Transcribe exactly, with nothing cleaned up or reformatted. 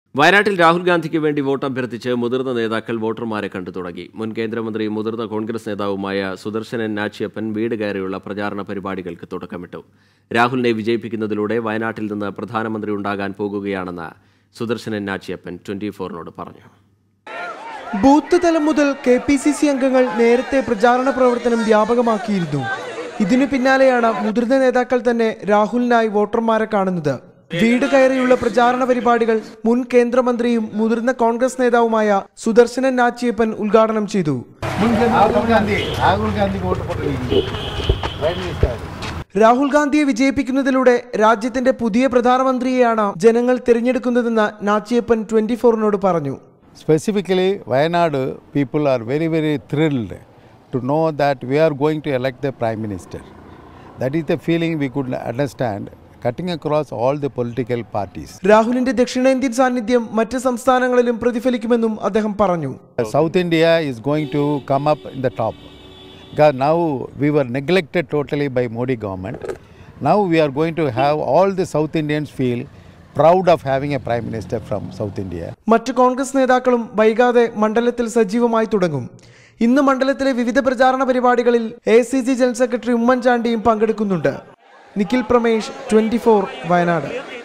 വയനാട്ടിൽ രാഹുൽ ഗാന്ധിക്ക് വേണ്ടി വോട്ട് അഭ്യർത്ഥിച്ച് മുതിർന്ന നേതാക്കൾ വോട്ടർമാരെ കണ്ടു തുടങ്ങി. മുൻ കേന്ദ്രമന്ത്രിയും മുതിർന്ന കോൺഗ്രസ് നേതാവുമായ സുദർശനൻ നാച്ചിയപ്പൻ വീട് കയറിയുള്ള പ്രചാരണ പരിപാടികൾക്ക് തുടക്കമിട്ടു. രാഹുലിനെ വിജയിപ്പിക്കുന്നതിലൂടെ വയനാട്ടിൽ നിന്ന് പ്രധാനമന്ത്രി ഉണ്ടാകാൻ പോകുകയാണെന്ന് സുദർശനൻ നാച്ചിയപ്പൻ ട്വന്റി ഫോറിനോട് പറഞ്ഞു. ബൂത്ത് തലം മുതൽ കെ പി സി സി അംഗങ്ങൾ നേരത്തെ പ്രചാരണ പ്രവർത്തനം വ്യാപകമാക്കിയിരുന്നു. ഇതിനു പിന്നാലെയാണ് മുതിർന്ന നേതാക്കൾ തന്നെ രാഹുലിനായി വോട്ടർമാരെ കാണുന്നത്. വീട് കയറിയുള്ള പ്രചാരണ പരിപാടികൾ മുൻ കേന്ദ്രമന്ത്രിയും മുതിർന്ന കോൺഗ്രസ് നേതാവുമായ സുദർശനൻ നാച്ചിയപ്പൻ ഉദ്ഘാടനം ചെയ്തു. രാഹുൽ ഗാന്ധിയെ വിജയിപ്പിക്കുന്നതിലൂടെ രാജ്യത്തിന്റെ പുതിയ പ്രധാനമന്ത്രിയെയാണ് ജനങ്ങൾ തിരഞ്ഞെടുക്കുന്നതെന്ന് നാച്ചിയപ്പൻ ട്വന്റി ഫോറിനോട് പറഞ്ഞു. Specifically, Wayanadu people are very, very thrilled to know that we are going to elect the Prime Minister. That is the feeling we could understand cutting across all the political parties. രാഹുലിന്റെ ദക്ഷിണേന്ത്യൻ സാന്നിധ്യം മറ്റ് സംസ്ഥാനങ്ങളിലും പ്രതിഫലിക്കുമെന്നും അദ്ദേഹം പറഞ്ഞു. South India is going to come up in the top. Because now we were neglected totally by Modi government. Now we are going to have all the South Indians feel proud of having a Prime Minister from South India. മറ്റ് കോൺഗ്രസ് നേതാക്കളും വൈകാതെ മണ്ഡലത്തിൽ സജീവമായി തുടങ്ങും. ഇന്ന് മണ്ഡലത്തിലെ വിവിധ പ്രചാരണ പരിപാടികളിൽ A C C general secretary ഉമ്മൻചാണ്ടിയും പങ്കെടുക്കുന്നുണ്ട്. Nikhil Pramesh, twenty four, Wayanad.